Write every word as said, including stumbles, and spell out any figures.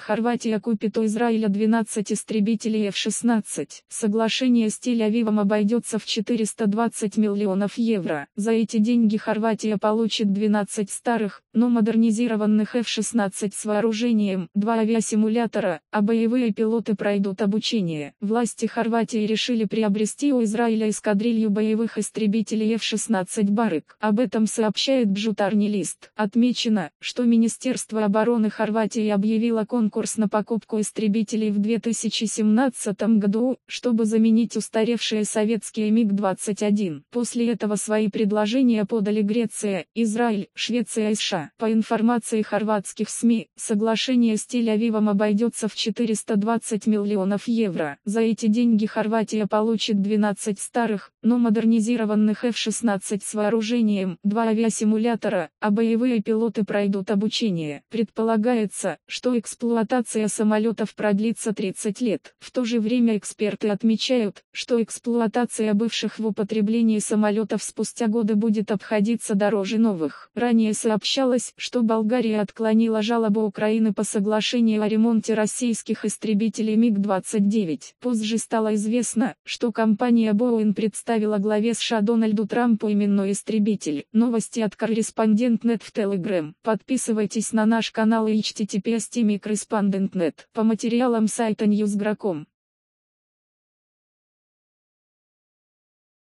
Хорватия купит у Израиля двенадцать истребителей эф шестнадцать. Соглашение с Тель-Авивом обойдется в четыреста двадцать миллионов евро. За эти деньги Хорватия получит двенадцать старых, но модернизированных эф шестнадцать с вооружением, два авиасимулятора, а боевые пилоты пройдут обучение. Власти Хорватии решили приобрести у Израиля эскадрилью боевых истребителей эф шестнадцать Барык. Об этом сообщает Бжутарни лист. Отмечено, что Министерство обороны Хорватии объявило конкурс на покупку истребителей в две тысячи семнадцатом году, чтобы заменить устаревшие советские миг двадцать один. После этого свои предложения подали Греция, Израиль, Швеция и США. По информации хорватских СМИ, соглашение с Тель-Авивом обойдется в четыреста двадцать миллионов евро. За эти деньги Хорватия получит двенадцать старых, но модернизированных эф шестнадцать с вооружением, два авиасимулятора, а боевые пилоты пройдут обучение. Предполагается, что эксплуатация самолетов продлится тридцать лет. В то же время эксперты отмечают, что эксплуатация бывших в употреблении самолетов спустя годы будет обходиться дороже новых. Ранее сообщалось, что Болгария отклонила жалобу Украины по соглашению о ремонте российских истребителей миг двадцать девять. Позже стало известно, что компания Boeing представила главе США Дональду Трампу именной истребитель. Новости от Корреспондент точка нет в Telegram. Подписывайтесь на наш канал и эйч ти ти пи эс точка корреспондент точка нет по материалам сайта ньюс точка гра точка ком.